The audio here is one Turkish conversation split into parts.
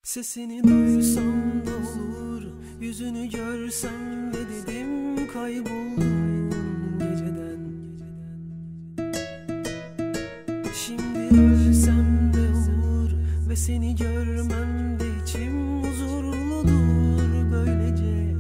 Sesini duysam da olur, yüzünü görsem de dedim kayboldum geceden. Şimdi ölsem de olur ve seni görmem de içim huzurludur böylece.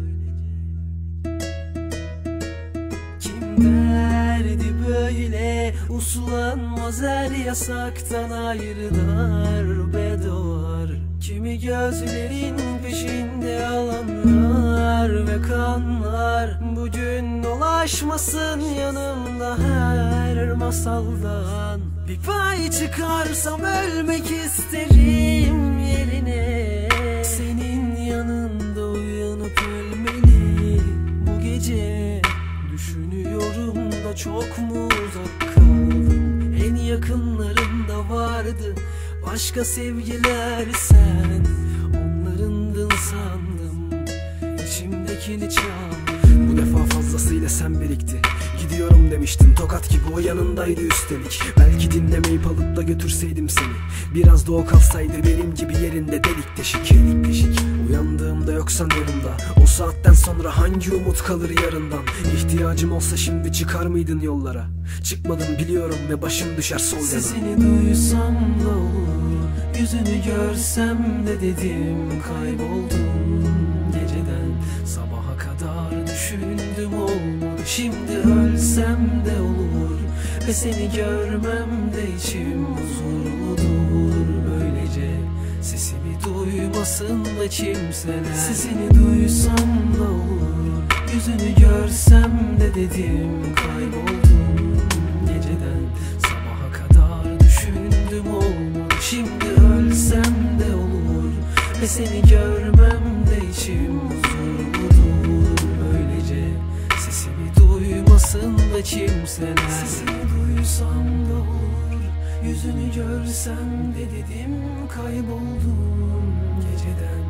Kim derdi böyle uslanmaz her yasaktan ayrı darbe doğar. Kimi gözlerin peşinde alanlar ve kanlar, bugün dolaşmasın yanımda her masaldan. Bir pay çıkarsam ölmek isterim yerine, senin yanında uyanıp ölmeli bu gece. Düşünüyorum da çok mu uzak kaldım, en yakınlarında vardı başka sevgiler, sen onlarındın sandım. İçimdekini çal. Bu defa fazlasıyla sen birikti. Gidiyorum demiştin, tokat gibi o yanındaydı üstelik. Belki dinlemeyip alıp da götürseydim seni. Biraz da o kalsaydı benim gibi yerinde delik deşik. Uyandığımda yoksan yanımda, o saatten sonra hangi umut kalır yarından? İhtiyacım olsa şimdi çıkar mıydın yollara? Çıkmadım biliyorum ve başım düşer sol yana. Sesini duysam da olur, yüzünü görsem de dedim kayboldum geceden. Sabaha kadar düşündüm olmadı, şimdi ölsem de olur ve seni görmem de içim huzurludur böylece. Sesimi duymasın da kimseler. Sesini duysam da olur, yüzünü görsem de dedim kayboldum geceden. Sabaha kadar düşündüm olmadı, şimdi ölsem de olur ve seni görmem de içim huzurludur böylece. Sesimi duymasın da kimseler. Sesini duysam da olur, yüzünü görsem de dedim kayboldum geceden.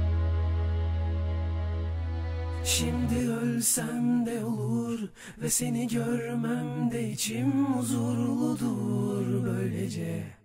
Şimdi ölsem de olur ve seni görmem de içim huzurludur böylece.